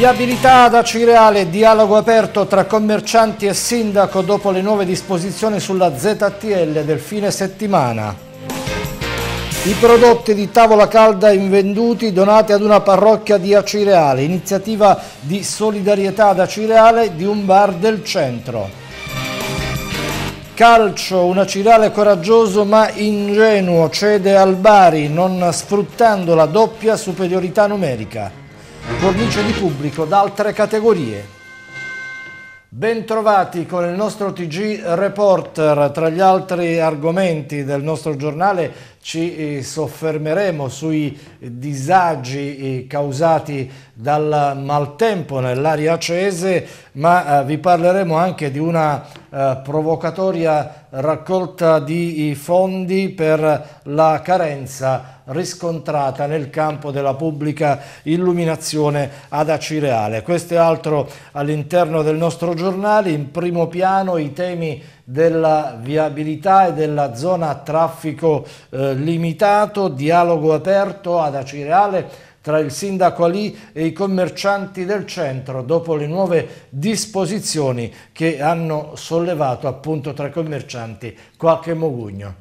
Viabilità ad Acireale, dialogo aperto tra commercianti e sindaco dopo le nuove disposizioni sulla ZTL del fine settimana. I prodotti di tavola calda invenduti donati ad una parrocchia di Acireale, iniziativa di solidarietà ad Acireale di un bar del centro. Calcio, un Acireale coraggioso ma ingenuo cede al Bari, non sfruttando la doppia superiorità numerica. Cornice di pubblico da altre categorie. Bentrovati con il nostro TG Reporter. Tra gli altri argomenti del nostro giornale ci soffermeremo sui disagi causati dal maltempo nell'area acese, ma vi parleremo anche di una provocatoria raccolta di fondi per la carenza riscontrata nel campo della pubblica illuminazione ad Acireale. Questo e altro all'interno del nostro giornale. In primo piano i temi della viabilità e della zona a traffico limitato, dialogo aperto ad Acireale tra il sindaco Ali e i commercianti del centro dopo le nuove disposizioni che hanno sollevato appunto tra i commercianti qualche mogugno.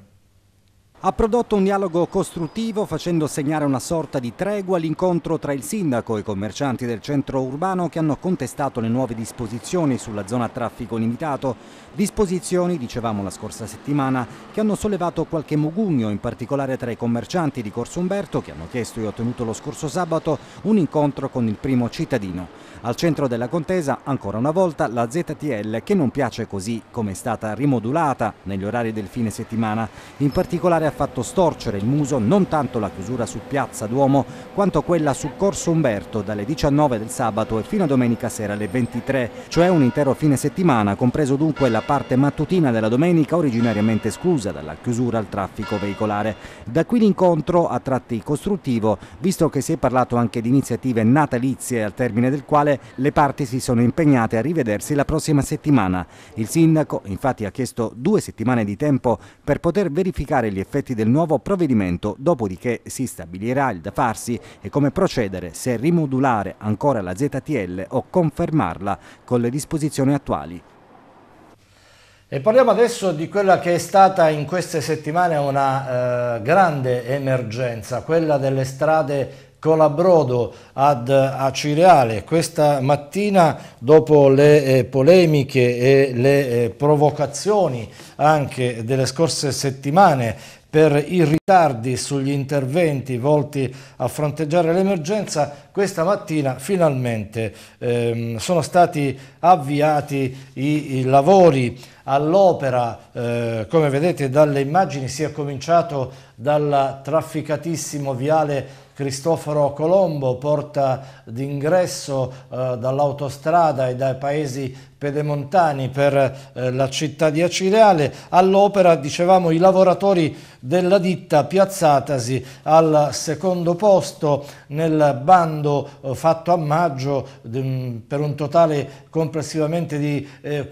Ha prodotto un dialogo costruttivo facendo segnare una sorta di tregua l'incontro tra il sindaco e i commercianti del centro urbano che hanno contestato le nuove disposizioni sulla zona a traffico limitato. Disposizioni, dicevamo la scorsa settimana, che hanno sollevato qualche mugugno, in particolare tra i commercianti di Corso Umberto che hanno chiesto e ottenuto lo scorso sabato un incontro con il primo cittadino. Al centro della contesa, ancora una volta, la ZTL che non piace così come è stata rimodulata negli orari del fine settimana. In particolare ha fatto storcere il muso non tanto la chiusura su Piazza Duomo quanto quella su Corso Umberto dalle 19 del sabato e fino a domenica sera alle 23, cioè un intero fine settimana, compreso dunque la parte mattutina della domenica originariamente esclusa dalla chiusura al traffico veicolare. Da qui l'incontro a tratti costruttivo, visto che si è parlato anche di iniziative natalizie al termine del quale le parti si sono impegnate a rivedersi la prossima settimana. Il sindaco infatti ha chiesto 2 settimane di tempo per poter verificare gli effetti del nuovo provvedimento, dopodiché si stabilirà il da farsi e come procedere, se rimodulare ancora la ZTL o confermarla con le disposizioni attuali. E parliamo adesso di quella che è stata in queste settimane una grande emergenza, quella delle strade Colabrodo ad Acireale. Questa mattina, dopo le polemiche e le provocazioni anche delle scorse settimane per i ritardi sugli interventi volti a fronteggiare l'emergenza, questa mattina finalmente sono stati avviati i lavori all'opera. Come vedete dalle immagini si è cominciato dal trafficatissimo viale Cristoforo Colombo, porta d'ingresso dall'autostrada e dai paesi pedemontani per la città di Acireale. All'opera, dicevamo, i lavoratori della ditta piazzatasi al secondo posto nel bando fatto a maggio per un totale complessivamente di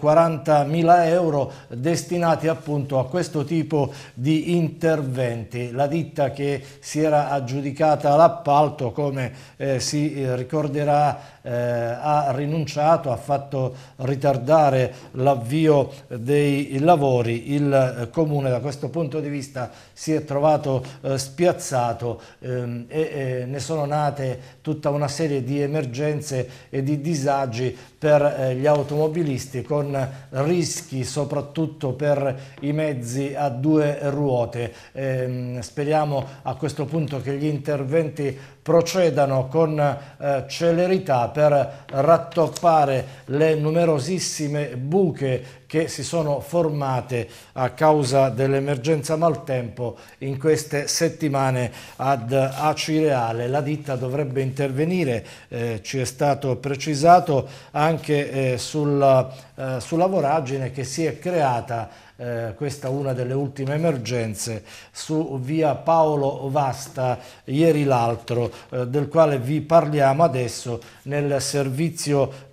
40.000 euro destinati appunto a questo tipo di interventi. La ditta che si era aggiudicata l'appalto, come si ricorderà, ha rinunciato, ha fatto ritardare l'avvio dei lavori. Il comune da questo punto di vista si è trovato spiazzato e ne sono nate tutta una serie di emergenze e di disagi per gli automobilisti, con rischi soprattutto per i mezzi a 2 ruote. Speriamo a questo punto che gli interventi procedano con celerità per rattoppare le numerosissime buche che si sono formate a causa dell'emergenza maltempo in queste settimane ad Acireale. La ditta dovrebbe intervenire, ci è stato precisato, anche sulla voragine che si è creata. Questa è una delle ultime emergenze su via Paolo Vasta ieri l'altro, del quale vi parliamo adesso nel servizio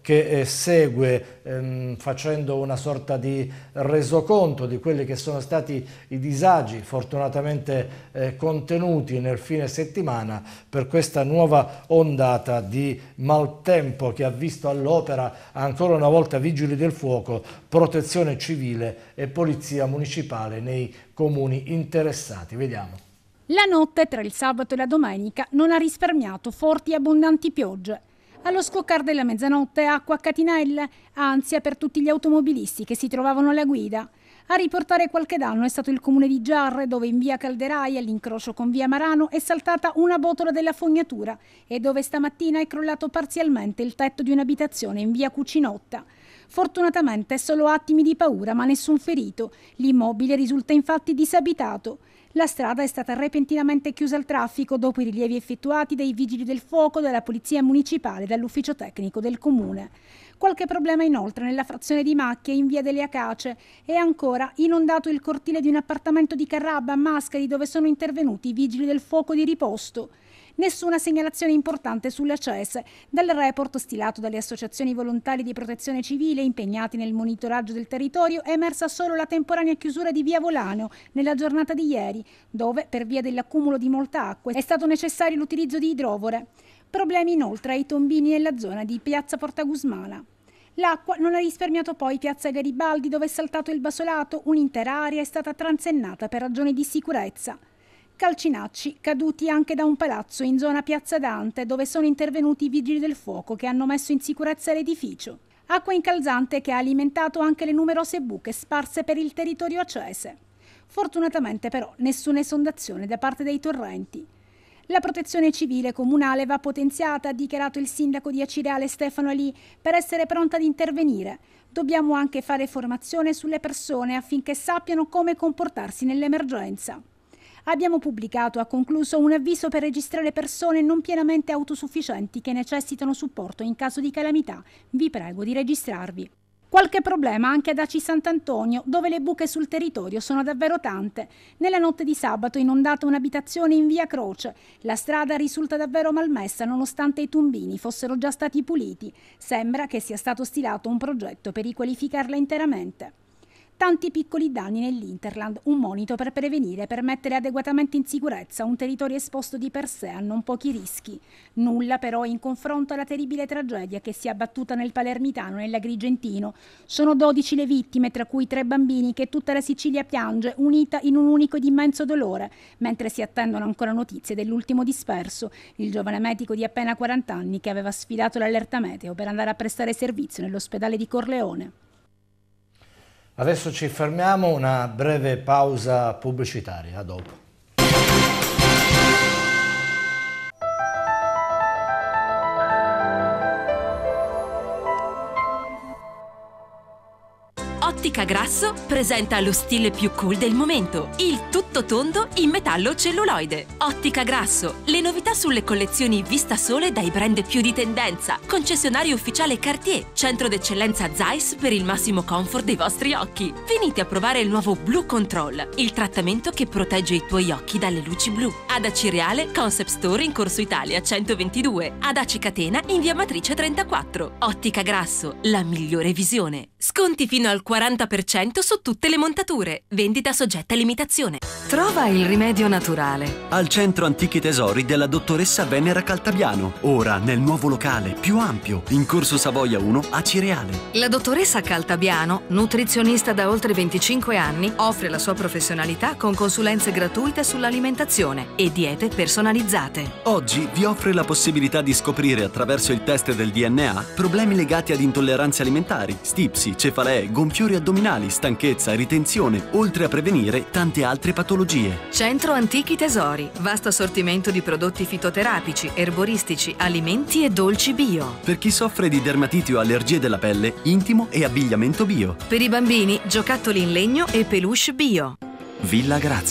che segue facendo una sorta di resoconto di quelli che sono stati i disagi fortunatamente contenuti nel fine settimana per questa nuova ondata di maltempo che ha visto all'opera ancora una volta vigili del fuoco, protezione civile e polizia municipale nei comuni interessati. Vediamo. La notte tra il sabato e la domenica non ha risparmiato forti e abbondanti piogge. Allo scoccar della mezzanotte acqua a catinelle, ansia per tutti gli automobilisti che si trovavano alla guida. A riportare qualche danno è stato il comune di Giarre, dove in via Calderai, all'incrocio con via Marano, è saltata una botola della fognatura e dove stamattina è crollato parzialmente il tetto di un'abitazione in via Cucinotta. Fortunatamente solo attimi di paura, ma nessun ferito. L'immobile risulta infatti disabitato. La strada è stata repentinamente chiusa al traffico dopo i rilievi effettuati dai vigili del fuoco, dalla polizia municipale e dall'ufficio tecnico del comune. Qualche problema inoltre nella frazione di Macchie in via delle Acacie e ancora inondato il cortile di un appartamento di Carrabba a Mascari dove sono intervenuti i vigili del fuoco di riposto. Nessuna segnalazione importante sulla CES. Dal report stilato dalle associazioni volontarie di protezione civile impegnati nel monitoraggio del territorio è emersa solo la temporanea chiusura di via Volaneo nella giornata di ieri, dove per via dell'accumulo di molta acqua è stato necessario l'utilizzo di idrovore. Problemi inoltre ai tombini nella zona di piazza Portagusmana. L'acqua non ha risparmiato poi piazza Garibaldi dove è saltato il basolato, un'intera area è stata transennata per ragioni di sicurezza. Calcinacci caduti anche da un palazzo in zona Piazza Dante dove sono intervenuti i vigili del fuoco che hanno messo in sicurezza l'edificio. Acqua incalzante che ha alimentato anche le numerose buche sparse per il territorio acese. Fortunatamente però nessuna esondazione da parte dei torrenti. La protezione civile comunale va potenziata, ha dichiarato il sindaco di Acireale Stefano Ali, per essere pronta ad intervenire. Dobbiamo anche fare formazione sulle persone affinché sappiano come comportarsi nell'emergenza. Abbiamo pubblicato, ha concluso, un avviso per registrare persone non pienamente autosufficienti che necessitano supporto in caso di calamità. Vi prego di registrarvi. Qualche problema anche ad Aci Sant'Antonio, dove le buche sul territorio sono davvero tante. Nella notte di sabato è inondata un'abitazione in via Croce. La strada risulta davvero malmessa nonostante i tombini fossero già stati puliti. Sembra che sia stato stilato un progetto per riqualificarla interamente. Tanti piccoli danni nell'Interland, un monito per prevenire e mettere adeguatamente in sicurezza un territorio esposto di per sé a non pochi rischi. Nulla però in confronto alla terribile tragedia che si è abbattuta nel Palermitano e nell'Agrigentino. Sono 12 le vittime, tra cui 3 bambini che tutta la Sicilia piange, unita in un unico ed immenso dolore, mentre si attendono ancora notizie dell'ultimo disperso, il giovane medico di appena 40 anni che aveva sfidato l'allerta meteo per andare a prestare servizio nell'ospedale di Corleone. Adesso ci fermiamo, una breve pausa pubblicitaria, a dopo. Ottica Grasso presenta lo stile più cool del momento, il tutto tondo in metallo celluloide. Ottica Grasso, le novità sulle collezioni Vista Sole dai brand più di tendenza. Concessionario ufficiale Cartier, centro d'eccellenza Zeiss per il massimo comfort dei vostri occhi. Venite a provare il nuovo Blue Control, il trattamento che protegge i tuoi occhi dalle luci blu. Ad Acireale, Concept Store in Corso Italia 122. Ad Aci Catena in via Matrice 34. Ottica Grasso, la migliore visione. Sconti fino al 40% su tutte le montature. Vendita soggetta a limitazione. Trova il rimedio naturale al Centro Antichi Tesori della dottoressa Venera Caltabiano. Ora nel nuovo locale più ampio in Corso Savoia 1 a Cireale. La dottoressa Caltabiano, nutrizionista da oltre 25 anni, offre la sua professionalità con consulenze gratuite sull'alimentazione e diete personalizzate. Oggi vi offre la possibilità di scoprire attraverso il test del DNA problemi legati ad intolleranze alimentari, stipsi, cefalee, gonfiori addominali, stanchezza, ritenzione, oltre a prevenire tante altre patologie. Centro Antichi Tesori, vasto assortimento di prodotti fitoterapici, erboristici, alimenti e dolci bio. Per chi soffre di dermatiti o allergie della pelle, intimo e abbigliamento bio. Per i bambini, giocattoli in legno e peluche bio. Villa Grazia,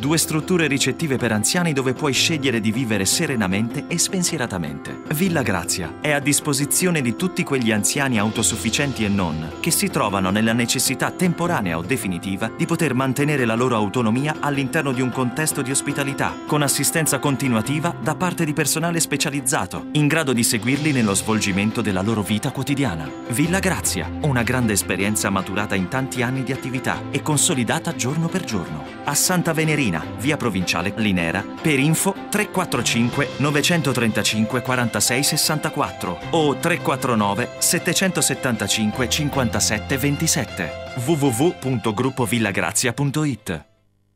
2 strutture ricettive per anziani dove puoi scegliere di vivere serenamente e spensieratamente. Villa Grazia è a disposizione di tutti quegli anziani autosufficienti e non, che si trovano nella necessità temporanea o definitiva di poter mantenere la loro autonomia all'interno di un contesto di ospitalità, con assistenza continuativa da parte di personale specializzato, in grado di seguirli nello svolgimento della loro vita quotidiana. Villa Grazia, una grande esperienza maturata in tanti anni di attività e consolidata giorno per giorno. A Santa Venerina, via Provinciale Linera, per info 345 935 46 64 o 349 775 57 27. www.gruppovillagrazia.it.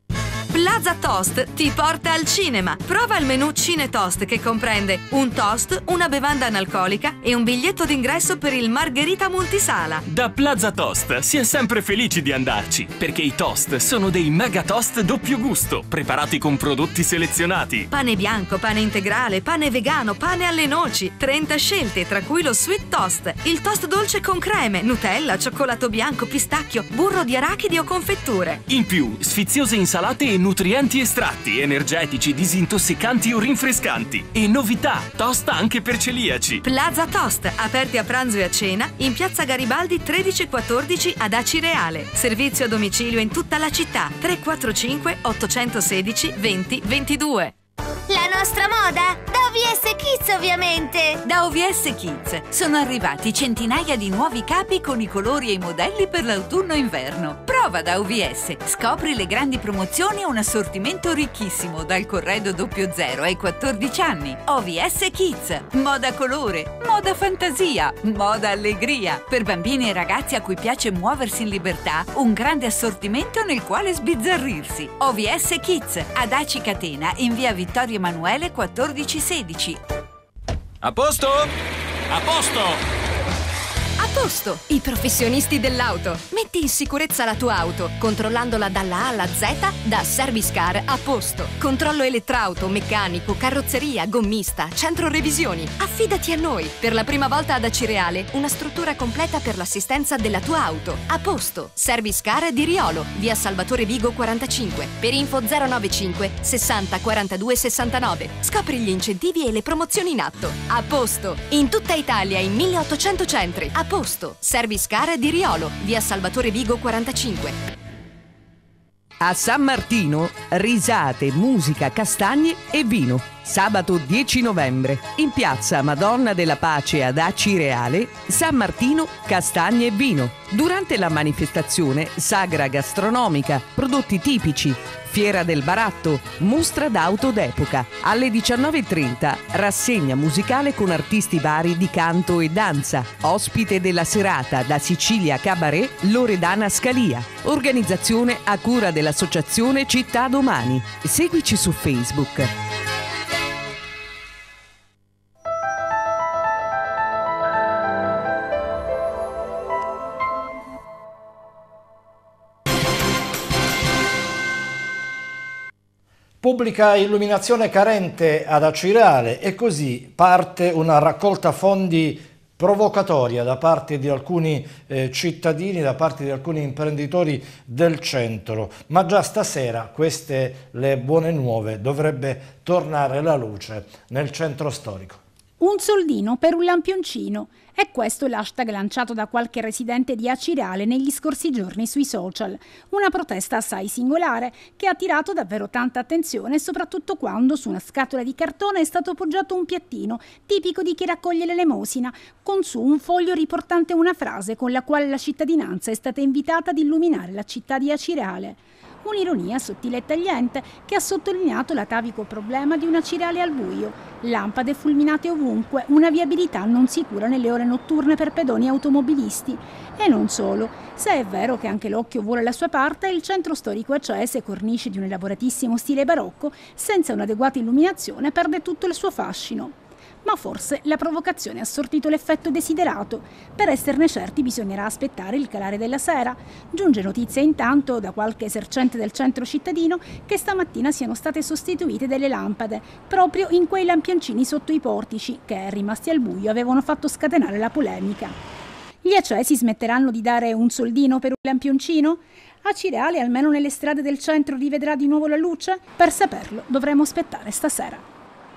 Plaza Toast ti porta al cinema. Prova il menù Cine Toast, che comprende un toast, una bevanda analcolica e un biglietto d'ingresso per il Margherita Multisala. Da Plaza Toast si è sempre felici di andarci, perché i toast sono dei mega toast doppio gusto, preparati con prodotti selezionati. Pane bianco, pane integrale, pane vegano, pane alle noci, 30 scelte, tra cui lo sweet toast, il toast dolce con creme, Nutella, cioccolato bianco, pistacchio, burro di arachidi o confetture. In più, sfiziose insalate e nutrienti estratti, energetici, disintossicanti o rinfrescanti. E novità, toast anche per celiaci. Plaza Toast, aperti a pranzo e a cena in piazza Garibaldi 1314 ad Acireale. Servizio a domicilio in tutta la città. 345 816 20 22. La nostra moda? Da OVS Kids, ovviamente! Da OVS Kids sono arrivati centinaia di nuovi capi con i colori e i modelli per l'autunno-inverno. Prova da OVS, scopri le grandi promozioni e un assortimento ricchissimo dal corredo 00 ai 14 anni. OVS Kids, moda colore, moda fantasia, moda allegria. Per bambini e ragazzi a cui piace muoversi in libertà, un grande assortimento nel quale sbizzarrirsi. OVS Kids, ad Aci Catena, in via Vittorio Emanuele 1416. A posto? A posto! A posto! I professionisti dell'auto. Metti in sicurezza la tua auto, controllandola dalla A alla Z da Service Car A Posto. Controllo elettrauto, meccanico, carrozzeria, gommista, centro revisioni. Affidati a noi. Per la prima volta ad Acireale, una struttura completa per l'assistenza della tua auto. A Posto. Service Car di Riolo, via Salvatore Vigo 45. Per info 095 60 42 69. Scopri gli incentivi e le promozioni in atto. A Posto. In tutta Italia, in 1800 centri. A Posto. Service Car di Riolo, via Salvatore Vigo 45. A San Martino, risate, musica, castagne e vino. Sabato 10 novembre, in piazza Madonna della Pace ad Acireale, San Martino, castagne e vino. Durante la manifestazione, sagra gastronomica, prodotti tipici, fiera del baratto, mostra d'auto d'epoca. Alle 19:30, rassegna musicale con artisti vari di canto e danza. Ospite della serata da Sicilia Cabaret, Loredana Scalia. Organizzazione a cura dell'associazione Città Domani. Seguici su Facebook. Pubblica illuminazione carente ad Acireale e così parte una raccolta fondi provocatoria da parte di alcuni cittadini, da parte di alcuni imprenditori del centro. Ma già stasera, queste le buone nuove, dovrebbe tornare la luce nel centro storico. Un soldino per un lampioncino. È questo l'hashtag lanciato da qualche residente di Acireale negli scorsi giorni sui social. Una protesta assai singolare che ha attirato davvero tanta attenzione, soprattutto quando su una scatola di cartone è stato appoggiato un piattino, tipico di chi raccoglie l'elemosina, con su un foglio riportante una frase con la quale la cittadinanza è stata invitata ad illuminare la città di Acireale. Un'ironia sottile e tagliente che ha sottolineato l'atavico problema di un Acireale al buio. Lampade fulminate ovunque, una viabilità non sicura nelle ore notturne per pedoni e automobilisti. E non solo. Se è vero che anche l'occhio vuole la sua parte, il centro storico acese, cornice di un elaboratissimo stile barocco, senza un'adeguata illuminazione perde tutto il suo fascino. Ma forse la provocazione ha sortito l'effetto desiderato. Per esserne certi bisognerà aspettare il calare della sera. Giunge notizia intanto da qualche esercente del centro cittadino che stamattina siano state sostituite delle lampade, proprio in quei lampioncini sotto i portici che, rimasti al buio, avevano fatto scatenare la polemica. Gli accesi smetteranno di dare un soldino per un lampioncino? Acireale almeno nelle strade del centro rivedrà di nuovo la luce? Per saperlo dovremo aspettare stasera.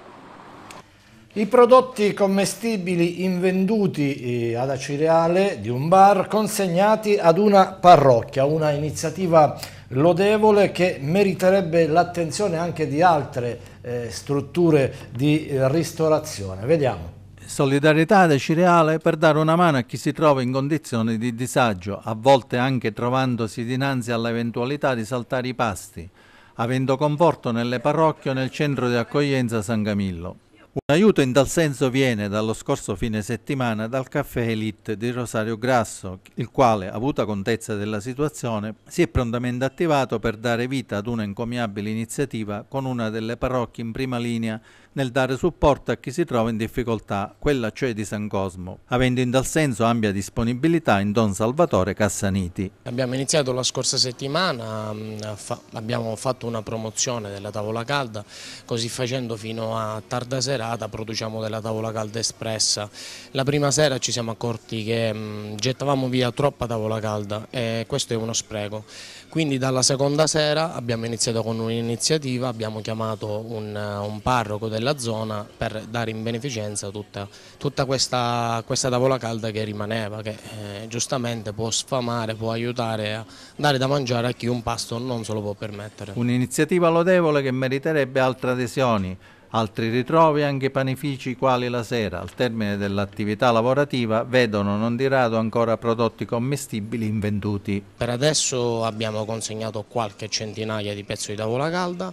I prodotti commestibili invenduti ad Acireale di un bar consegnati ad una parrocchia, una iniziativa lodevole che meriterebbe l'attenzione anche di altre strutture di ristorazione. Vediamo. Solidarietà ad Acireale per dare una mano a chi si trova in condizioni di disagio, a volte anche trovandosi dinanzi all'eventualità di saltare i pasti, avendo conforto nelle parrocchie o nel centro di accoglienza San Camillo. Un aiuto in tal senso viene dallo scorso fine settimana dal Caffè Elite di Rosario Grasso, il quale, avuta contezza della situazione, si è prontamente attivato per dare vita ad una encomiabile iniziativa con una delle parrocchie in prima linea nel dare supporto a chi si trova in difficoltà, quella cioè di San Cosmo, avendo in tal senso ampia disponibilità in Don Salvatore Cassaniti. Abbiamo iniziato la scorsa settimana, abbiamo fatto una promozione della tavola calda, così facendo fino a tarda serata produciamo della tavola calda espressa. La prima sera ci siamo accorti che gettavamo via troppa tavola calda e questo è uno spreco. Quindi dalla seconda sera abbiamo iniziato con un'iniziativa, abbiamo chiamato un parroco della zona per dare in beneficenza tutta questa tavola calda che rimaneva, che giustamente può sfamare, può aiutare a dare da mangiare a chi un pasto non se lo può permettere. Un'iniziativa lodevole che meriterebbe altre adesioni. Altri ritrovi, anche panifici quali la sera, al termine dell'attività lavorativa, vedono non di rado ancora prodotti commestibili invenduti. Per adesso abbiamo consegnato qualche centinaia di pezzi di tavola calda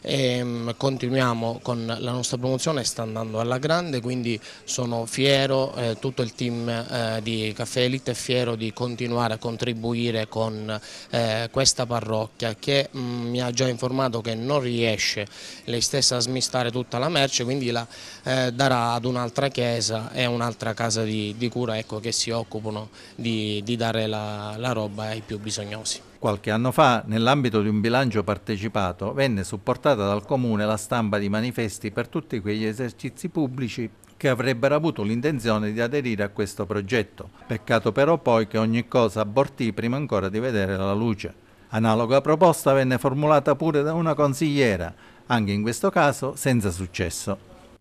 e continuiamo con la nostra promozione, sta andando alla grande, quindi sono fiero, tutto il team di Caffè Elite è fiero di continuare a contribuire con questa parrocchia che mi ha già informato che non riesce lei stessa a smistare tutta la merce, quindi la darà ad un'altra chiesa e un'altra casa di cura, ecco, che si occupano di dare la roba ai più bisognosi. Qualche anno fa, nell'ambito di un bilancio partecipato, venne supportata dal Comune la stampa di manifesti per tutti quegli esercizi pubblici che avrebbero avuto l'intenzione di aderire a questo progetto. Peccato però poi che ogni cosa abortì prima ancora di vedere la luce. Analoga proposta venne formulata pure da una consigliera, anche in questo caso senza successo.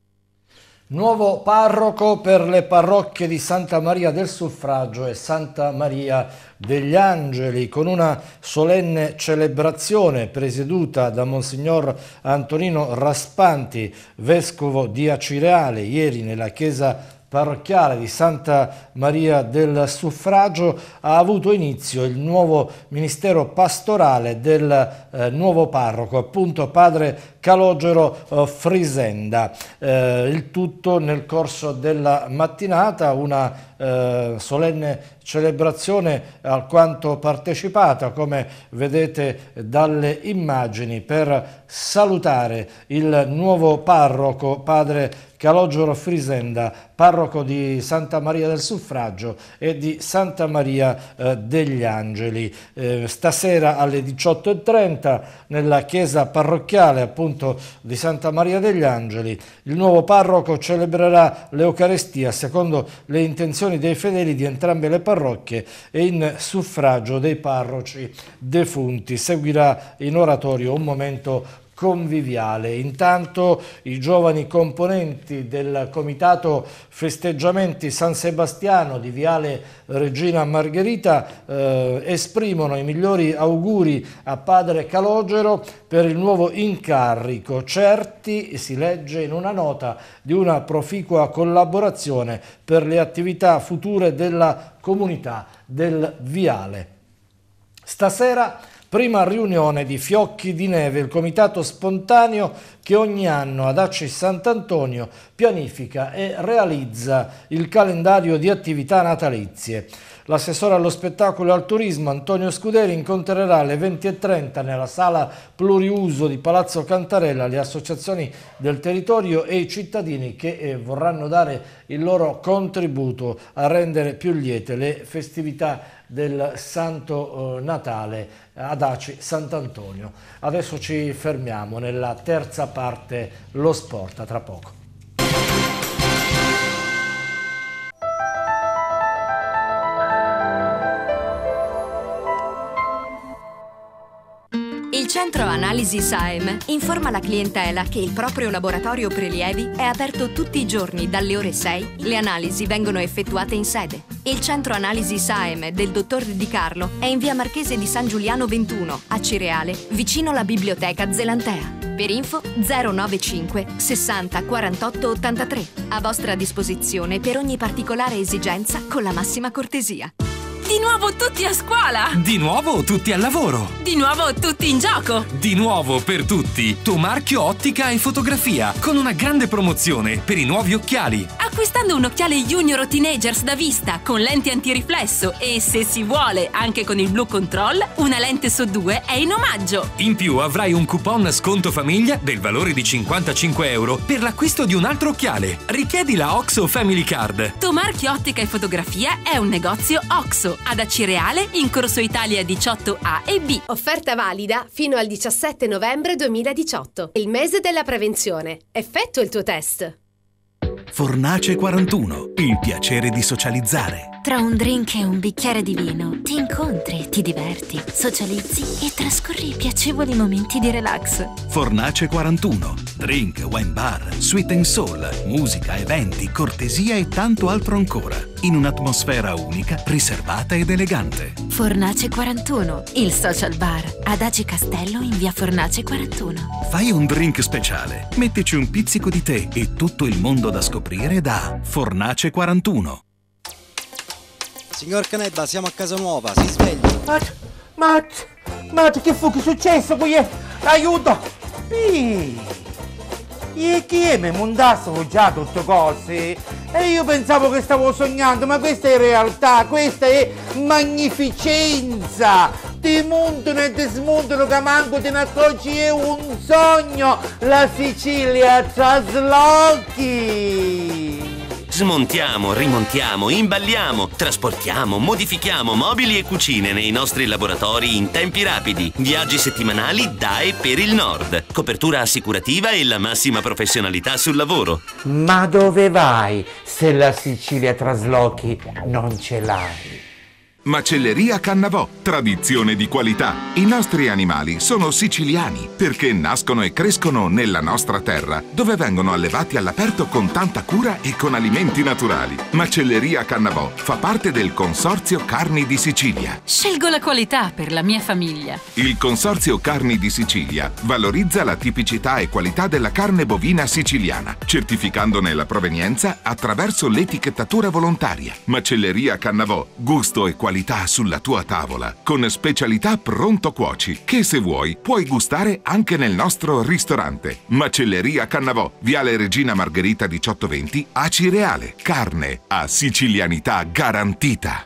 Nuovo parroco per le parrocchie di Santa Maria del Suffragio e Santa Maria degli Angeli, con una solenne celebrazione presieduta da Monsignor Antonino Raspanti, vescovo di Acireale, ieri nella chiesa parrocchiale di Santa Maria del Suffragio ha avuto inizio il nuovo ministero pastorale del nuovo parroco, appunto padre Calogero Frisenda. Il tutto nel corso della mattinata, una solenne celebrazione alquanto partecipata, come vedete dalle immagini, per salutare il nuovo parroco, padre Calogero Frisenda, parroco di Santa Maria del Suffragio e di Santa Maria degli Angeli. Stasera alle 18:30 nella chiesa parrocchiale appunto di Santa Maria degli Angeli il nuovo parroco celebrerà l'Eucarestia secondo le intenzioni dei fedeli di entrambe le parrocchie e in suffragio dei parroci defunti. Seguirà in oratorio un momento conviviale. Intanto i giovani componenti del comitato festeggiamenti San Sebastiano di Viale Regina Margherita esprimono i migliori auguri a padre Calogero per il nuovo incarico, certi, si legge in una nota, di una proficua collaborazione per le attività future della comunità del Viale. Stasera prima riunione di Fiocchi di Neve, il comitato spontaneo che ogni anno ad Aci Sant'Antonio pianifica e realizza il calendario di attività natalizie. L'assessore allo spettacolo e al turismo Antonio Scuderi incontrerà alle 20:30 nella sala pluriuso di Palazzo Cantarella le associazioni del territorio e i cittadini che vorranno dare il loro contributo a rendere più liete le festività del Santo Natale ad Aci Sant'Antonio. Adesso ci fermiamo nella terza parte, lo sport, a tra poco. Il centro analisi SAEM informa la clientela che il proprio laboratorio prelievi è aperto tutti i giorni dalle ore 6. Le analisi vengono effettuate in sede. Il centro analisi SAEM del dottor Di Carlo è in via Marchese di San Giuliano 21, a Cireale, vicino alla biblioteca Zelantea. Per info 095 60 48 83. A vostra disposizione per ogni particolare esigenza con la massima cortesia. Di nuovo tutti a scuola! Di nuovo tutti al lavoro! Di nuovo tutti in gioco! Di nuovo per tutti, Tomarchio Ottica e Fotografia, con una grande promozione per i nuovi occhiali. Acquistando un occhiale Junior o Teenagers da vista con lenti antiriflesso e, se si vuole, anche con il Blue Control, una lente su 2 è in omaggio. In più avrai un coupon sconto famiglia del valore di 55 euro per l'acquisto di un altro occhiale. Richiedi la OXO Family Card. Tomarchio Ottica e Fotografia è un negozio OXO ad Acireale in Corso Italia 18A e B. Offerta valida fino al 17 novembre 2018, il mese della prevenzione. Effettua il tuo test. Fornace 41, il piacere di socializzare. Tra un drink e un bicchiere di vino ti incontri, ti diverti, socializzi e trascorri piacevoli momenti di relax. Fornace 41, drink, wine bar, sweet and soul, musica, eventi, cortesia e tanto altro ancora, in un'atmosfera unica, riservata ed elegante. Fornace 41, il social bar ad Agi Castello in via Fornace 41. Fai un drink speciale, mettici un pizzico di tè e tutto il mondo da scoprire da Fornace 41. Signor Canebba, siamo a casa nuova, si svegli. Ma che fu che è successo qui? Aiuto! E chi è? Mi mondassero già tutte cose. E io pensavo che stavo sognando, ma questa è realtà, questa è magnificenza. Ti montano e ti smontano che manco te ne accorgi, è un sogno. La Sicilia traslochi. Smontiamo, rimontiamo, imballiamo, trasportiamo, modifichiamo mobili e cucine nei nostri laboratori in tempi rapidi. Viaggi settimanali da e per il nord. Copertura assicurativa e la massima professionalità sul lavoro. Ma dove vai se la Sicilia traslochi non ce l'hai? Macelleria Cannavò, tradizione di qualità. I nostri animali sono siciliani perché nascono e crescono nella nostra terra, dove vengono allevati all'aperto con tanta cura e con alimenti naturali. Macelleria Cannavò fa parte del Consorzio Carni di Sicilia. Scelgo la qualità per la mia famiglia. Il Consorzio Carni di Sicilia valorizza la tipicità e qualità della carne bovina siciliana, certificandone la provenienza attraverso l'etichettatura volontaria. Macelleria Cannavò, gusto e qualità sulla tua tavola, con specialità pronto cuoci, che se vuoi puoi gustare anche nel nostro ristorante. Macelleria Cannavò, Viale Regina Margherita 1820 a Cireale. Carne a sicilianità garantita.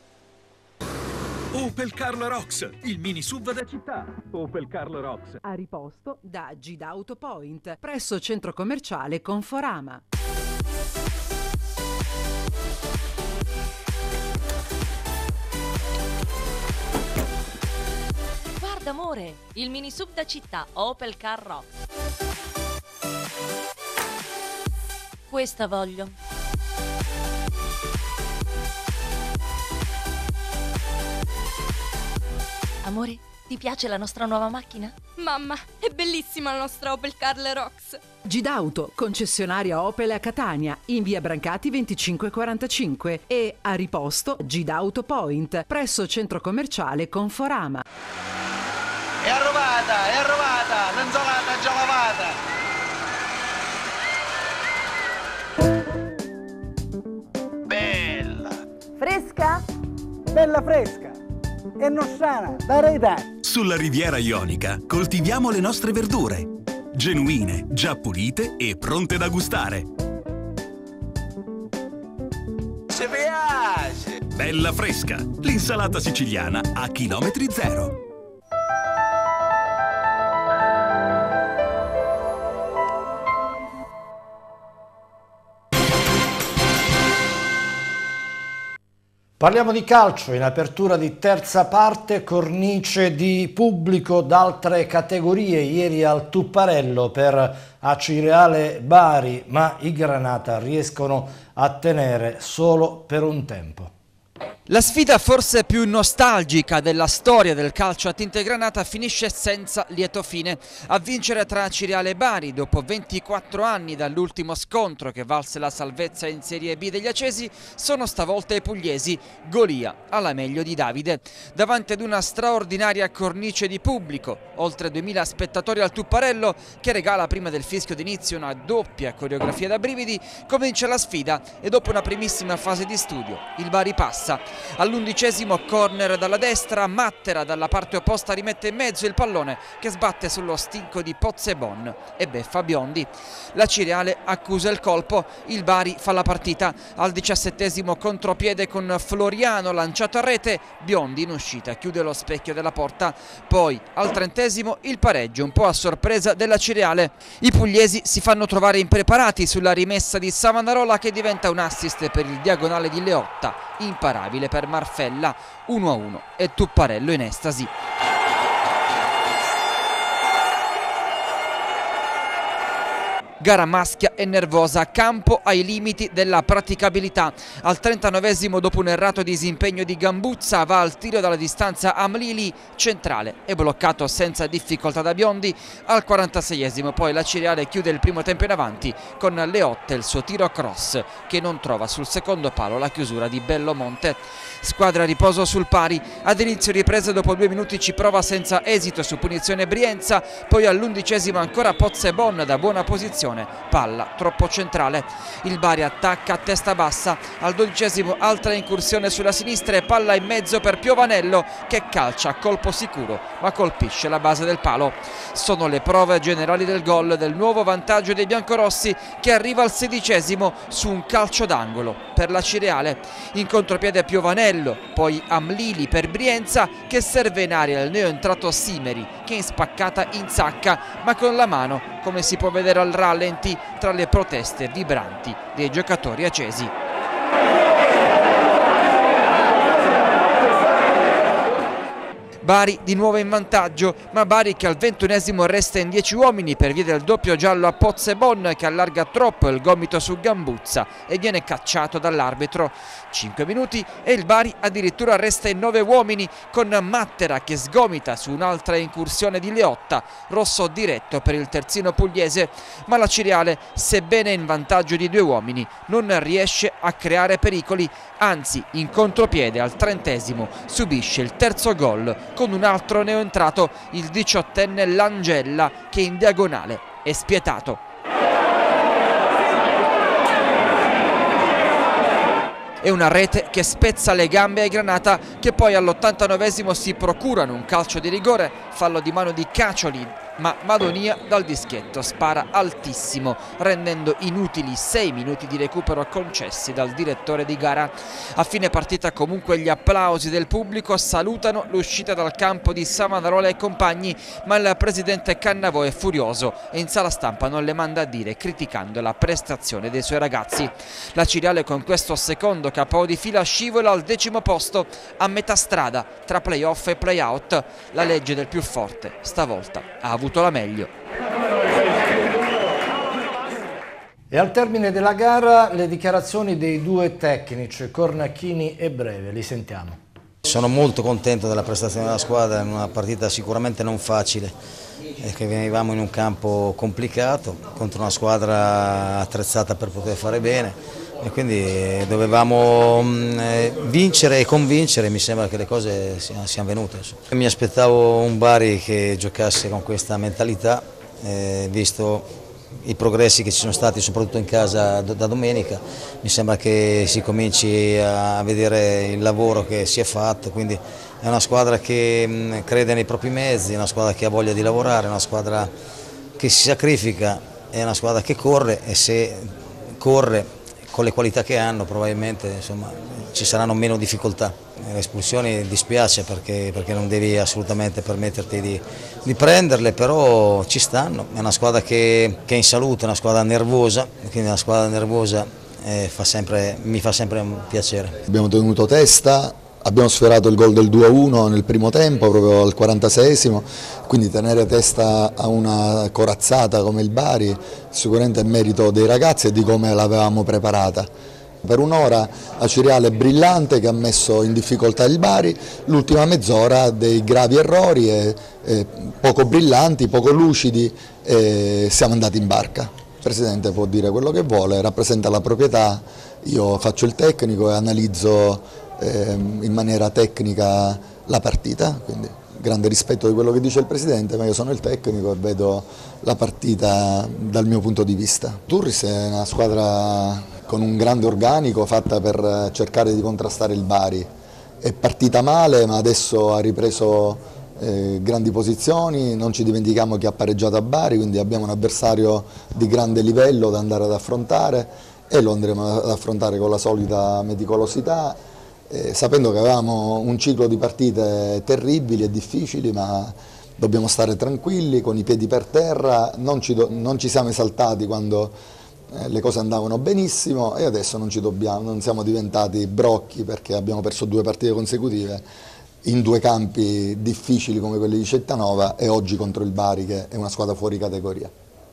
Opel Karl Rox, il mini SUV da città. Opel Karl Rox. A riposto da Gidauto Point, presso centro commerciale Conforama. Guarda amore, il mini SUV da città Opel Karl Rox. Questa voglio. Amore, ti piace la nostra nuova macchina? Mamma, è bellissima la nostra Opel Karl Rox. Gidauto, concessionaria Opel a Catania, in via Brancati 2545 e a riposto Gidauto Point, presso centro commerciale Conforama. È arrovata, l'anzolata già lavata. Bella. Fresca? Bella fresca. E nostrana, da Reità. Sulla Riviera Ionica coltiviamo le nostre verdure, genuine, già pulite e pronte da gustare. Ci piace! Bella fresca, l'insalata siciliana a chilometri zero. Parliamo di calcio, in apertura di terza parte, cornice di pubblico d'altre categorie, ieri al Tupparello per Acireale Bari, ma i Granata riescono a tenere solo per un tempo. La sfida forse più nostalgica della storia del calcio a tinte granata finisce senza lieto fine. A vincere tra Accireale e Bari, dopo 24 anni dall'ultimo scontro che valse la salvezza in Serie B degli Acesi, sono stavolta i pugliesi, Golia alla meglio di Davide. Davanti ad una straordinaria cornice di pubblico, oltre 2000 spettatori al Tupparello, che regala prima del fischio d'inizio una doppia coreografia da brividi, comincia la sfida e dopo una primissima fase di studio il Bari passa. All'11° corner dalla destra, Mattera dalla parte opposta rimette in mezzo il pallone che sbatte sullo stinco di Pozzebon e beffa Biondi. La Cireale accusa il colpo, il Bari fa la partita. Al 17° contropiede con Floriano lanciato a rete, Biondi in uscita chiude lo specchio della porta. Poi al 30° il pareggio un po' a sorpresa della Cireale. I pugliesi si fanno trovare impreparati sulla rimessa di Savonarola che diventa un assist per il diagonale di Leotta, imparabile per Marfella. 1-1 e Tupparello in estasi. Gara maschia e nervosa, campo ai limiti della praticabilità. Al 39° dopo un errato disimpegno di Gambuzza va al tiro dalla distanza Amlili, centrale, è bloccato senza difficoltà da Biondi. Al 46° poi la Cireale chiude il primo tempo in avanti con Leotte il suo tiro a cross che non trova sul secondo palo la chiusura di Bellomonte. Squadra a riposo sul pari, ad inizio ripresa dopo 2 minuti ci prova senza esito su punizione Brienza, poi all'11° ancora Pozzebon da buona posizione, palla troppo centrale. Il Bari attacca a testa bassa, al 12° altra incursione sulla sinistra e palla in mezzo per Piovanello che calcia a colpo sicuro ma colpisce la base del palo. Sono le prove generali del gol, del nuovo vantaggio dei biancorossi che arriva al 16° su un calcio d'angolo per la Cireale. In contropiede Piovanello, poi Amlili per Brienza che serve in aria il neoentrato Simeri che in spaccata insacca ma con la mano, come si può vedere al rallenti tra le proteste vibranti dei giocatori acesi. Bari di nuovo in vantaggio, ma Bari che al 21° resta in 10 uomini per via del doppio giallo a Pozzebon che allarga troppo il gomito su Gambuzza e viene cacciato dall'arbitro. 5 minuti e il Bari addirittura resta in 9 uomini con Mattera che sgomita su un'altra incursione di Leotta, rosso diretto per il terzino pugliese, ma la Cireale, sebbene in vantaggio di 2 uomini, non riesce a creare pericoli, anzi in contropiede al 30° subisce il terzo gol con un altro neoentrato, il 18enne Langella che in diagonale è spietato. È una rete che spezza le gambe ai Granata che poi all'89° si procurano un calcio di rigore, fallo di mano di Caccioli, ma Madonia dal dischetto spara altissimo rendendo inutili 6 minuti di recupero concessi dal direttore di gara. A fine partita comunque gli applausi del pubblico salutano l'uscita dal campo di Savonarola e compagni, ma il presidente Cannavò è furioso e in sala stampa non le manda a dire criticando la prestazione dei suoi ragazzi. La Cireale con questo secondo KO di fila scivola al 10° posto a metà strada tra playoff e playout. La legge del più forte stavolta ha avuto la meglio. E al termine della gara le dichiarazioni dei 2 tecnici, Cornacchini e Breve, li sentiamo. Sono molto contento della prestazione della squadra, in una partita sicuramente non facile, che venivamo in un campo complicato contro una squadra attrezzata per poter fare bene. E quindi dovevamo vincere e convincere, mi sembra che le cose siano venute. Mi aspettavo un Bari che giocasse con questa mentalità, visto i progressi che ci sono stati soprattutto in casa da domenica, mi sembra che si cominci a vedere il lavoro che si è fatto, quindi è una squadra che crede nei propri mezzi, è una squadra che ha voglia di lavorare, è una squadra che si sacrifica, è una squadra che corre e se corre con le qualità che hanno probabilmente insomma, ci saranno meno difficoltà. Le espulsioni dispiace perché non devi assolutamente permetterti di prenderle, però ci stanno, è una squadra che è in salute, è una squadra nervosa, quindi una squadra nervosa mi fa sempre un piacere. Abbiamo tenuto testa, abbiamo sfiorato il gol del 2-1 nel primo tempo, proprio al 46esimo, quindi tenere testa a una corazzata come il Bari sicuramente è merito dei ragazzi e di come l'avevamo preparata. Per un'ora Acireale brillante che ha messo in difficoltà il Bari, l'ultima mezz'ora dei gravi errori e poco brillanti, poco lucidi, e siamo andati in barca. Il Presidente può dire quello che vuole, rappresenta la proprietà, io faccio il tecnico e analizzo in maniera tecnica la partita, quindi grande rispetto di quello che dice il Presidente, ma io sono il tecnico e vedo la partita dal mio punto di vista. Turris è una squadra con un grande organico fatta per cercare di contrastare il Bari, è partita male ma adesso ha ripreso grandi posizioni, non ci dimentichiamo che ha pareggiato a Bari, quindi abbiamo un avversario di grande livello da andare ad affrontare e lo andremo ad affrontare con la solita meticolosità, sapendo che avevamo un ciclo di partite terribili e difficili, ma dobbiamo stare tranquilli, con i piedi per terra, non ci siamo esaltati quando le cose andavano benissimo e adesso non siamo diventati brocchi perché abbiamo perso 2 partite consecutive in 2 campi difficili come quelli di Cettanova e oggi contro il Bari che è una squadra fuori categoria.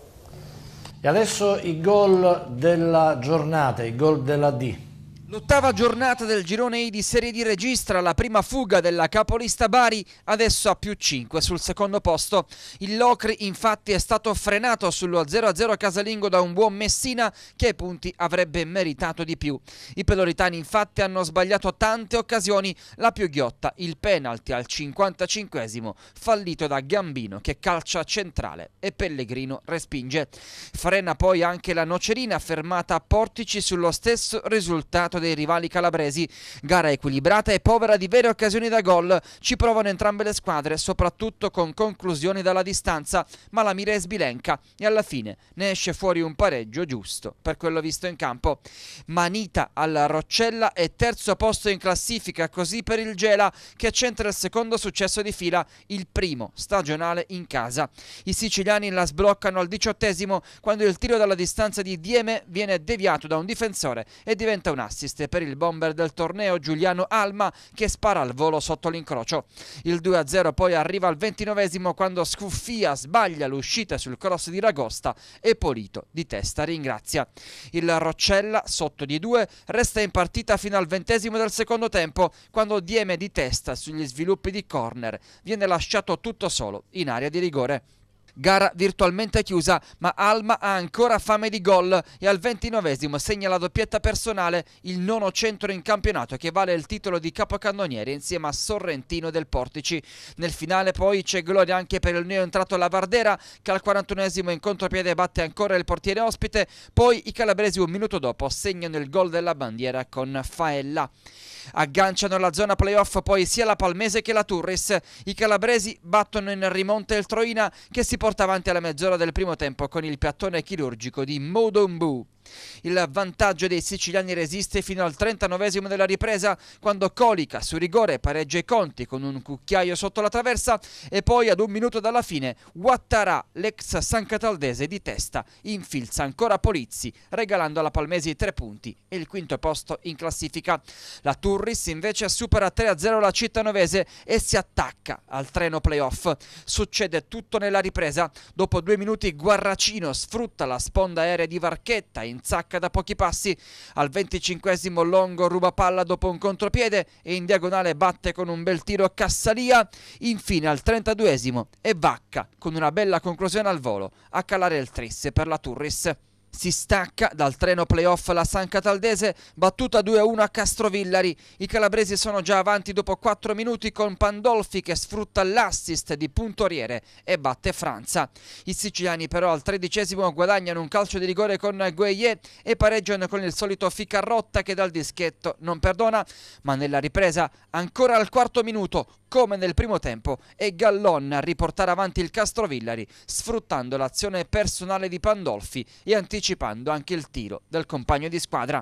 E adesso i gol della giornata, i gol della D. L'8ª giornata del girone I di Serie D registra la prima fuga della capolista Bari, adesso a +5 sul secondo posto. Il Locri infatti è stato frenato sullo 0-0 casalingo da un buon Messina che ai punti avrebbe meritato di più. I peloritani infatti hanno sbagliato tante occasioni, la più ghiotta il penalty al 55esimo fallito da Gambino che calcia centrale e Pellegrino respinge. Frena poi anche la Nocerina fermata a Portici sullo stesso risultato dei rivali calabresi. Gara equilibrata e povera di vere occasioni da gol, ci provano entrambe le squadre, soprattutto con conclusioni dalla distanza, ma la mira è sbilenca e alla fine ne esce fuori un pareggio giusto per quello visto in campo. Manita alla Roccella e terzo posto in classifica, così per il Gela che centra il secondo successo di fila, il primo stagionale in casa. I siciliani la sbloccano al 18esimo quando il tiro dalla distanza di Dieme viene deviato da un difensore e diventa un assist per il bomber del torneo Giuliano Alma che spara al volo sotto l'incrocio. Il 2-0 poi arriva al 29esimo quando Scuffia sbaglia l'uscita sul cross di Ragosta e Polito di testa ringrazia. Il Roccella, sotto di 2, resta in partita fino al 20esimo del secondo tempo quando Dieme di testa sugli sviluppi di corner viene lasciato tutto solo in area di rigore. Gara virtualmente chiusa, ma Alma ha ancora fame di gol e al 29esimo segna la doppietta personale, il 9° centro in campionato che vale il titolo di capocannoniere insieme a Sorrentino del Portici. Nel finale poi c'è gloria anche per il neoentrato Lavardera che al 41esimo in contropiede batte ancora il portiere ospite, poi i calabresi un minuto dopo segnano il gol della bandiera con Faella. Agganciano la zona playoff poi sia la Palmese che la Turris. I calabresi battono in rimonta il Troina che si porta avanti alla mezz'ora del primo tempo con il piattone chirurgico di Modombu. Il vantaggio dei siciliani resiste fino al 39esimo della ripresa quando Colica su rigore pareggia i conti con un cucchiaio sotto la traversa e poi ad un minuto dalla fine Ouattara, l'ex sancataldese di testa, infilza ancora Polizzi regalando alla Palmesi 3 punti e il 5° posto in classifica. La Turris invece supera 3-0 la Cittanovese e si attacca al treno playoff. Succede tutto nella ripresa. Dopo 2 minuti Guarracino sfrutta la sponda aerea di Varchetta in zacca da pochi passi. Al 25esimo Longo ruba palla dopo un contropiede e in diagonale batte con un bel tiro Cassalia. Infine al 32esimo è Vacca con una bella conclusione al volo a calare il tris per la Turris. Si stacca dal treno playoff la San Cataldese, battuta 2-1 a Castrovillari. I calabresi sono già avanti dopo 4 minuti con Pandolfi che sfrutta l'assist di Puntoriere e batte Franza. I siciliani però al 13esimo guadagnano un calcio di rigore con Gueye e pareggiano con il solito Ficarrotta che dal dischetto non perdona, ma nella ripresa ancora al 4° minuto come nel primo tempo è Gallon a riportare avanti il Castrovillari sfruttando l'azione personale di Pandolfi e anticipando anche il tiro del compagno di squadra.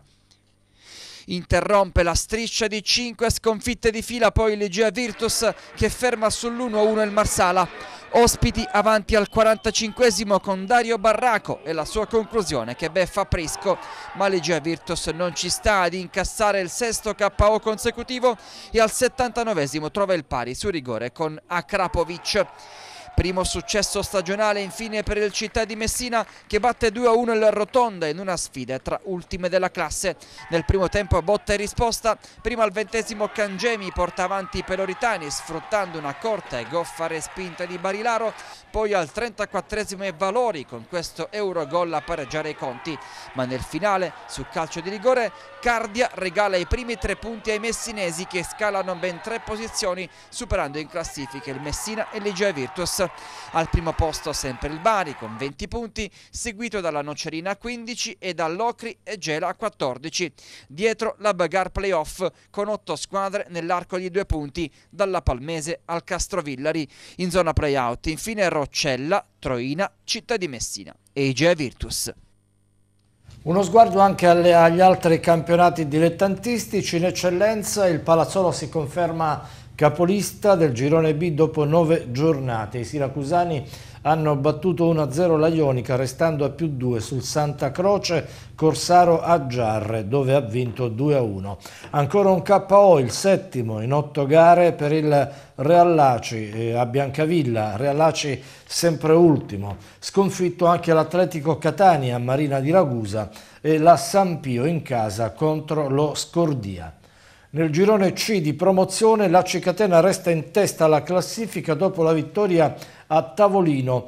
Interrompe la striscia di 5 sconfitte di fila poi l'Egea Virtus che ferma sull'1-1 il Marsala. Ospiti avanti al 45esimo con Dario Barraco e la sua conclusione che beffa Prisco, ma l'Egea Virtus non ci sta ad incassare il 6° KO consecutivo e al 79esimo trova il pari su rigore con Akrapovic. Primo successo stagionale infine per il Città di Messina, che batte 2-1 il Rotonda in una sfida tra ultime della classe. Nel primo tempo botta e risposta, prima al 20° Cangemi porta avanti i peloritani sfruttando una corta e goffa respinta di Barilaro, poi al 34° Valori con questo Eurogol a pareggiare i conti, ma nel finale su calcio di rigore Cardia regala i primi 3 punti ai messinesi, che scalano ben 3 posizioni superando in classifica il Messina e l'Igea Virtus. Al primo posto sempre il Bari con 20 punti, seguito dalla Nocerina a 15 e dall'Ocri e Gela a 14. Dietro la bagarre playoff con 8 squadre nell'arco di 2 punti, dalla Palmese al Castrovillari. In zona playout infine Roccella, Troina, Città di Messina e Igea Virtus. Uno sguardo anche agli altri campionati dilettantistici. In eccellenza il Palazzolo si conferma capolista del girone B dopo 9 giornate. I siracusani hanno battuto 1-0 la Ionica, restando a +2 sul Santa Croce Corsaro a Giarre, dove ha vinto 2-1. Ancora un KO, il 7° in 8 gare per il Real Laci a Biancavilla. Real Laci sempre ultimo. Sconfitto anche l'Atletico Catania a Marina di Ragusa e la San Pio in casa contro lo Scordia. Nel girone C di promozione la Cicatena resta in testa alla classifica dopo la vittoria a tavolino,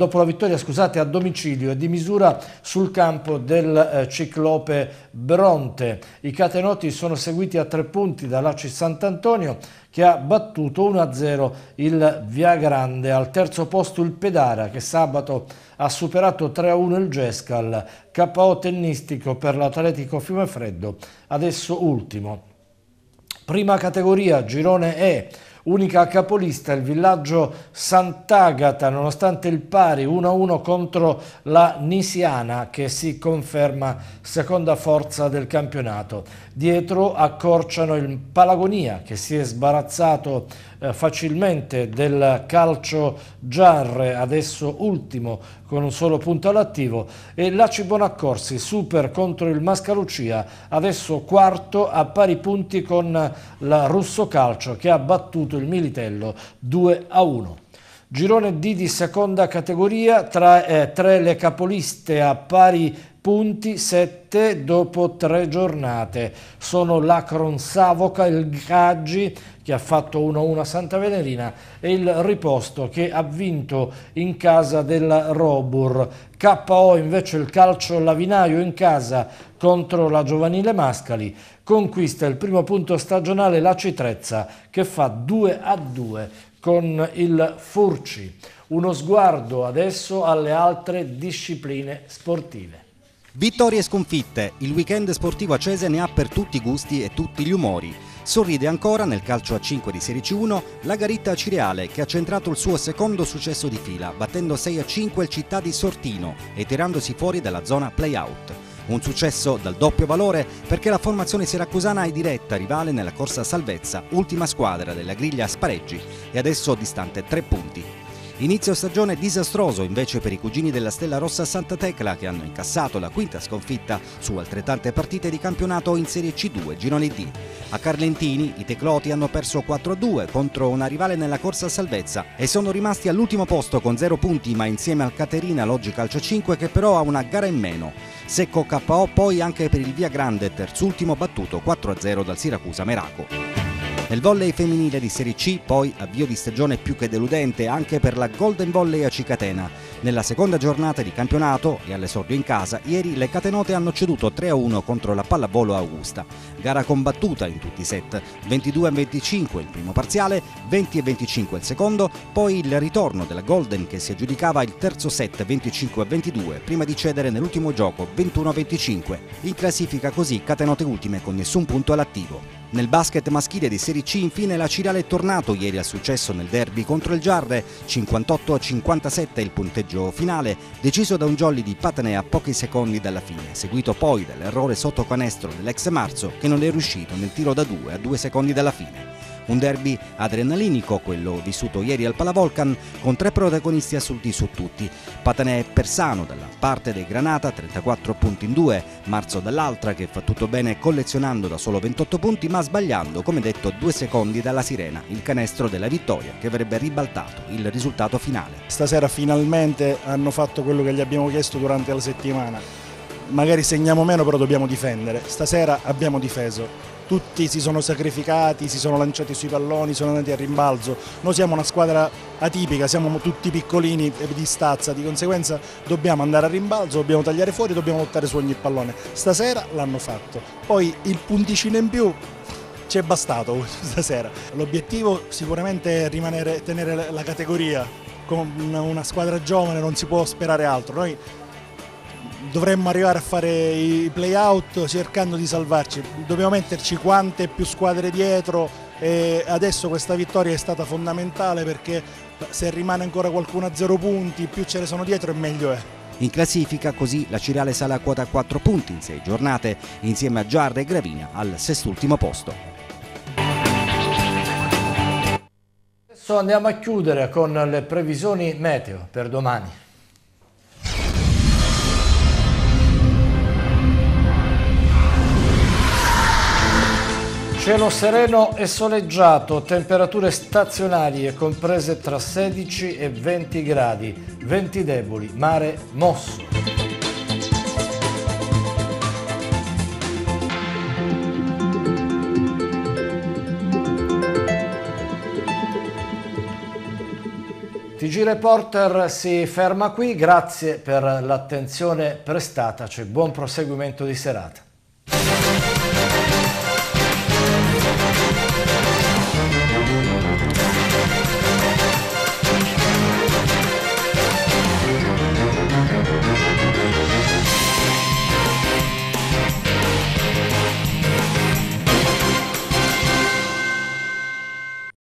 a domicilio e di misura sul campo del Ciclope Bronte. I catenoti sono seguiti a 3 punti dall'Aci Sant'Antonio, che ha battuto 1-0 il Viagrande. Al terzo posto il Pedara, che sabato ha superato 3-1 il Gescal. KO tennistico per l'Atletico Fiumefreddo, adesso ultimo. Prima categoria, girone E, unica capolista il Villaggio Sant'Agata, nonostante il pari 1-1 contro la Nisiana, che si conferma seconda forza del campionato. Dietro accorciano il Palagonia, che si è sbarazzato facilmente del Calcio Giarre, adesso ultimo con un solo punto all'attivo, e l'Aci Bonaccorsi super contro il Mascalucia, adesso quarto a pari punti con la Russo Calcio, che ha battuto il Militello 2-1. Girone D di seconda categoria, tre le capoliste a pari punti, 7 dopo 3 giornate. Sono l'Acron Savoca, il Gaggi, che ha fatto 1-1 a Santa Venerina, e il Riposto, che ha vinto in casa del Robur. KO invece il Calcio Lavinaio in casa contro la Giovanile Mascali. Conquista il primo punto stagionale la Citrezza, che fa 2-2 con il Furci. Uno sguardo adesso alle altre discipline sportive. Vittorie e sconfitte, il weekend sportivo accese ne ha per tutti i gusti e tutti gli umori. Sorride ancora nel calcio a 5 di Serie C1 la Garitta Cireale, che ha centrato il suo secondo successo di fila, battendo 6-5 il Città di Sortino e tirandosi fuori dalla zona play-out. Un successo dal doppio valore perché la formazione siracusana è diretta rivale nella corsa salvezza, ultima squadra della griglia spareggi e adesso distante 3 punti. Inizio stagione disastroso invece per i cugini della Stella Rossa Santa Tecla, che hanno incassato la quinta sconfitta su altrettante partite di campionato in Serie C2 girone D. A Carlentini i tecloti hanno perso 4-2 contro una rivale nella corsa salvezza e sono rimasti all'ultimo posto con 0 punti, ma insieme al Caterina Loggi Calcio 5, che però ha una gara in meno. Secco KO poi anche per il Viagrande, terzultimo, battuto 4-0 dal Siracusa Meraco. Nel volley femminile di Serie C poi avvio di stagione più che deludente anche per la Golden Volley a Cicatena. Nella seconda giornata di campionato e all'esordio in casa, ieri le catenote hanno ceduto 3-1 contro la Pallavolo Augusta. Gara combattuta in tutti i set, 22-25 il primo parziale, 20-25 il secondo, poi il ritorno della Golden che si aggiudicava il terzo set 25-22 prima di cedere nell'ultimo gioco 21-25. In classifica così catenote ultime con nessun punto all'attivo. Nel basket maschile di Serie C infine la Cireale è tornato ieri al successo nel derby contro il Giarre, 58-57 il punteggio finale, deciso da un jolly di Patane a pochi secondi dalla fine, seguito poi dall'errore sotto canestro dell'ex Marzo che non è riuscito nel tiro da 2 a 2 secondi dalla fine. Un derby adrenalinico, quello vissuto ieri al Palavolcan, con 3 protagonisti assunti su tutti. Patanè e Persano dalla parte dei Granata, 34 punti in 2, Marzo dall'altra che fa tutto bene collezionando da solo 28 punti ma sbagliando, come detto, 2 secondi dalla sirena, il canestro della vittoria che avrebbe ribaltato il risultato finale. Stasera finalmente hanno fatto quello che gli abbiamo chiesto durante la settimana. Magari segniamo meno, però dobbiamo difendere. Stasera abbiamo difeso. Tutti si sono sacrificati, si sono lanciati sui palloni, sono andati a rimbalzo. Noi siamo una squadra atipica, siamo tutti piccolini e di stazza, di conseguenza dobbiamo andare a rimbalzo, dobbiamo tagliare fuori, dobbiamo lottare su ogni pallone. Stasera l'hanno fatto. Poi il punticino in più ci è bastato stasera. L'obiettivo sicuramente è tenere la categoria. Con una squadra giovane non si può sperare altro. Noi dovremmo arrivare a fare i play-out cercando di salvarci, dobbiamo metterci quante più squadre dietro e adesso questa vittoria è stata fondamentale perché se rimane ancora qualcuno a 0 punti, più ce ne sono dietro e meglio è. In classifica così la Cireale sale a quota 4 punti in 6 giornate insieme a Giarda e Gravina al 6º posto. Adesso andiamo a chiudere con le previsioni meteo per domani. Cielo sereno e soleggiato, temperature stazionarie comprese tra 16 e 20 gradi, venti deboli, mare mosso. TG Reporter si ferma qui, grazie per l'attenzione prestataci, buon proseguimento di serata.